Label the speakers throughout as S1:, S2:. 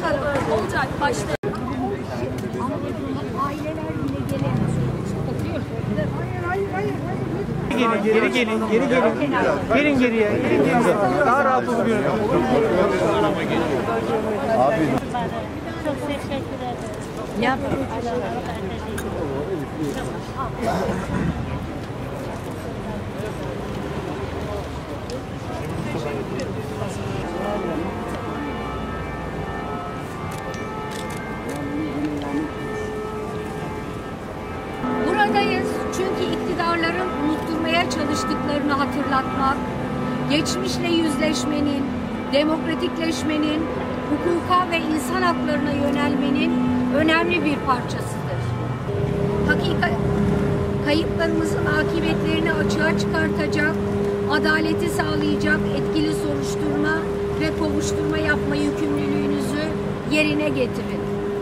S1: Olacak başta.
S2: Aileler bile gelemez.
S3: Geri gelin. Gelin geriye. Daha rahat oluyor.
S4: Abi.
S5: Çok teşekkür ederim.
S2: Ne yapalım?
S6: Buradayız çünkü iktidarların unutturmaya çalıştıklarını hatırlatmak, geçmişle yüzleşmenin, demokratikleşmenin, hukuka ve insan haklarına yönelmenin önemli bir parçasıdır. Kayıplarımızın akıbetlerini açığa çıkartacak, adaleti sağlayacak etkili soruşturma ve kovuşturma yapma yükümlülüğünüzü yerine getirin.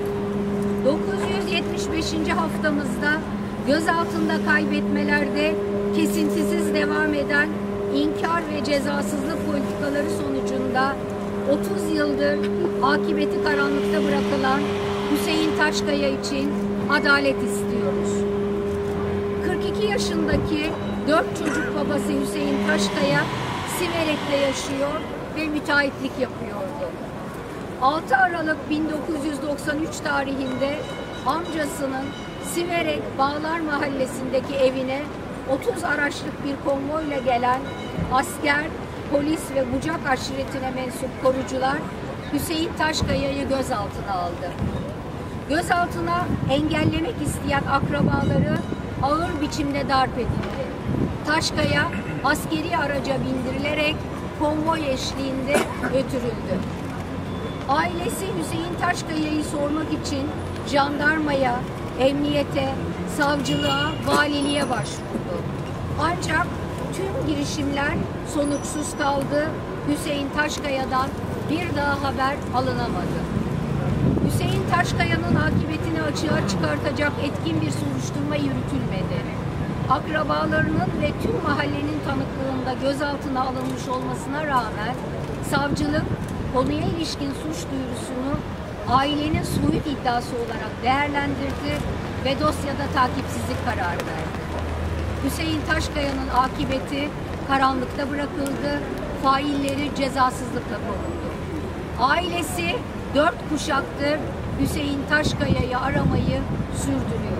S6: 975. haftamızda gözaltında kaybetmelerde kesintisiz devam eden inkar ve cezasızlık politikaları sonucunda 30 yıldır akıbeti karanlıkta bırakılan Hüseyin Taşkaya için adalet istiyoruz. 42 yaşındaki 4 çocuk babası Hüseyin Taşkaya Siverek'te yaşıyor ve müteahhitlik yapıyordu. 6 Aralık 1993 tarihinde amcasının Siverek Bağlar Mahallesi'ndeki evine 30 araçlık bir konvoyla gelen asker, polis ve Bucak aşiretine mensup korucular Hüseyin Taşkaya'yı gözaltına aldı. Gözaltına engellemek isteyen akrabaları ağır biçimde darp edildi. Taşkaya askeri araca bindirilerek konvoy eşliğinde götürüldü. Ailesi Hüseyin Taşkaya'yı sormak için jandarmaya, emniyete, savcılığa, valiliğe başvurdu. Ancak tüm girişimler sonuçsuz kaldı. Hüseyin Taşkaya'dan bir daha haber alınamadı. Hüseyin Taşkaya'nın akıbetini açığa çıkartacak etkin bir soruşturma yürütülmedi. Akrabalarının ve tüm mahallenin tanıklığında gözaltına alınmış olmasına rağmen savcılık konuya ilişkin suç duyurusunu ailenin soyut iddiası olarak değerlendirdi ve dosyada takipsizlik kararı verdi. Hüseyin Taşkaya'nın akıbeti karanlıkta bırakıldı, failleri cezasızlıkla korundu. Ailesi 4 kuşaktır Hüseyin Taşkaya'yı aramayı sürdürüyor.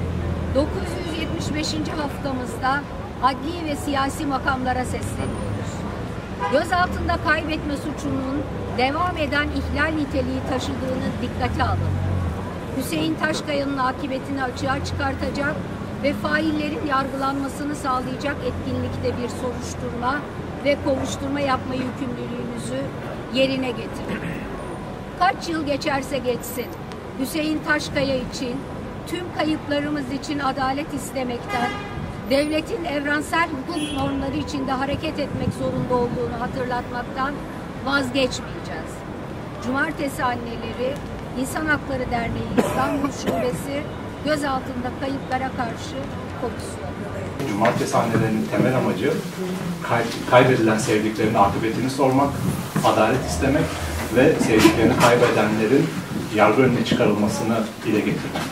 S6: 975. haftamızda adli ve siyasi makamlara sesleniyoruz. Gözaltında kaybetme suçunun devam eden ihlal niteliği taşıdığını dikkate alın. Hüseyin Taşkaya'nın akıbetini açığa çıkartacak ve faillerin yargılanmasını sağlayacak etkinlikte bir soruşturma ve kovuşturma yapma yükümlülüğünüzü yerine getirin. Kaç yıl geçerse geçsin, Hüseyin Taşkaya için, tüm kayıplarımız için adalet istemekten, devletin evrensel hukuk normları içinde hareket etmek zorunda olduğunu hatırlatmaktan vazgeçmeyeceğiz. Cumartesi Anneleri İnsan Hakları Derneği İstanbul Şubesi gözaltında kayıplara karşı komisyon.
S7: Cumartesi Annelerinin temel amacı kaybedilen sevdiklerinin akıbetini sormak, adalet istemek ve sevdiklerini kaybedenlerin yargı önüne çıkarılmasını dile getirmek.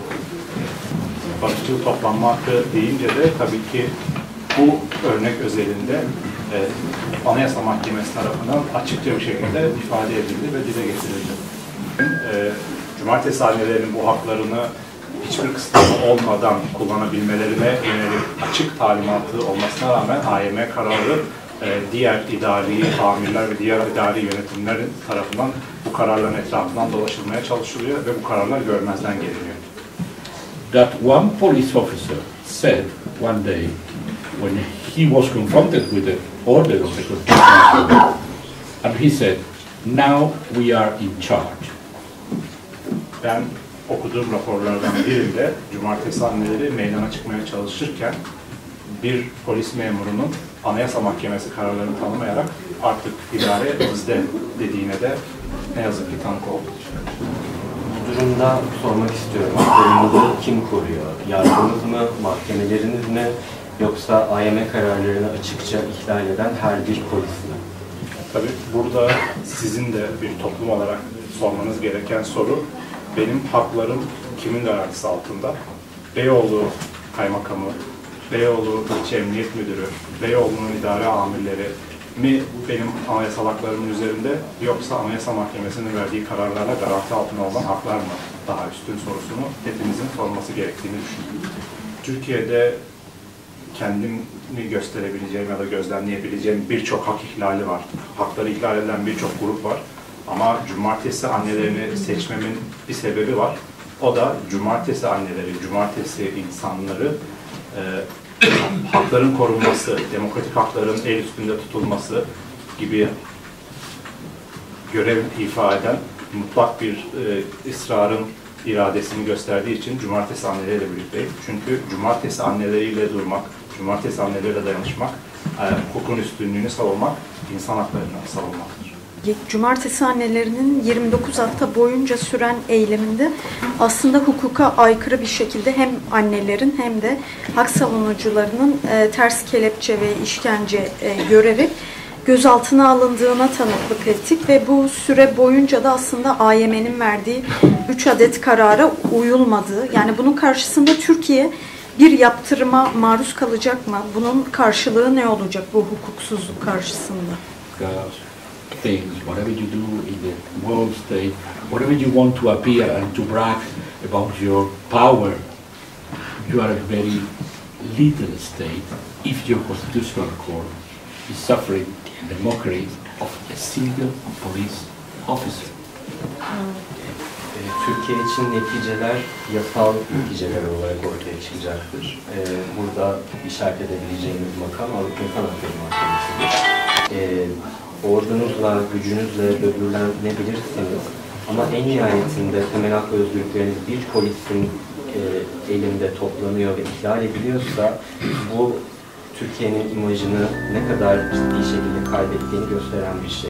S7: Barışçıl toplanma hakkı deyince de tabii ki bu örnek özelinde Anayasa Mahkemesi tarafından açıkça bir şekilde ifade edildi ve dile getirildi. Cumartesi annelerinin bu haklarını hiçbir kısıtlama olmadan kullanabilmelerine yönelik açık talimatı olmasına rağmen AYM kararı diğer idari amirler ve diğer idari yönetimlerin tarafından bu kararların etrafından dolaşılmaya çalışılıyor ve bu kararlar görmezden geliniyor.
S8: That one police officer said one day when he was confronted with the order of the Constitutional Court, and he said, "Now we are in charge."
S7: Ben okuduğum raporlardan birinde Cumartesi Anneleri meydana çıkmaya çalışırken bir polis memurunun Anayasa Mahkemesi kararlarını tanımayarak artık idare bizde dediğine de ne yazık ki tanık olduk.
S4: Bu durumda sormak istiyorum. Korumunuzu kim koruyor? Yargımız mı, mahkemeleriniz mi, yoksa AYM kararlarını açıkça ihlal eden her bir polis mi?
S7: Tabii burada sizin de bir toplum olarak sormanız gereken soru, benim haklarım kimin garantisi altında? Beyoğlu Kaymakamı, Beyoğlu İlçe Emniyet Müdürü, Beyoğlu'nun idare amirleri mi benim anayasal haklarımın üzerinde, yoksa Anayasa Mahkemesi'nin verdiği kararlarla garanti altında olan haklar mı daha üstün sorusunu hepimizin sorması gerektiğini düşünüyorum. Türkiye'de kendimi gösterebileceğim ya da gözlemleyebileceğim birçok hak ihlali var. Hakları ihlal eden birçok grup var. Ama cumartesi annelerini seçmemin bir sebebi var. O da cumartesi anneleri, cumartesi insanları hakların korunması, demokratik hakların el üstünde tutulması gibi görev ifa eden mutlak bir ısrarın iradesini gösterdiği için cumartesi anneleriyle birlikteyim. Çünkü cumartesi anneleriyle durmak, cumartesi anneleriyle dayanışmak, hukukun üstünlüğünü savunmak, insan haklarını savunmaktır.
S1: Cumartesi annelerinin 29 hafta boyunca süren eyleminde aslında hukuka aykırı bir şekilde hem annelerin hem de hak savunucularının ters kelepçe ve işkence görerek gözaltına alındığına tanıklık ettik ve bu süre boyunca da aslında AYM'nin verdiği 3 adet karara uyulmadığı, yani bunun karşısında Türkiye bir yaptırıma maruz kalacak mı? Bunun karşılığı ne olacak bu hukuksuzluk karşısında?
S8: Things, whatever you do in the world state, whatever you want to appear and to brag about your power, you are a very little state if your constitutional court is suffering the mockery of a single police officer.
S4: Türkiye için neticeler yasal neticeler olarak ortaya çıkacaktır. Burada işaret edebileceğimiz makam Avrupa İnsan Hakları Mahkemesi'dir. Ordunuzla, gücünüzle böbürlenebilirsiniz ama en nihayetinde temel hak ve özgürlükleriniz bir polisin elinde toplanıyor ve ihlal ediliyorsa bu Türkiye'nin imajını ne kadar ciddi şekilde kaybettiğini gösteren bir şey.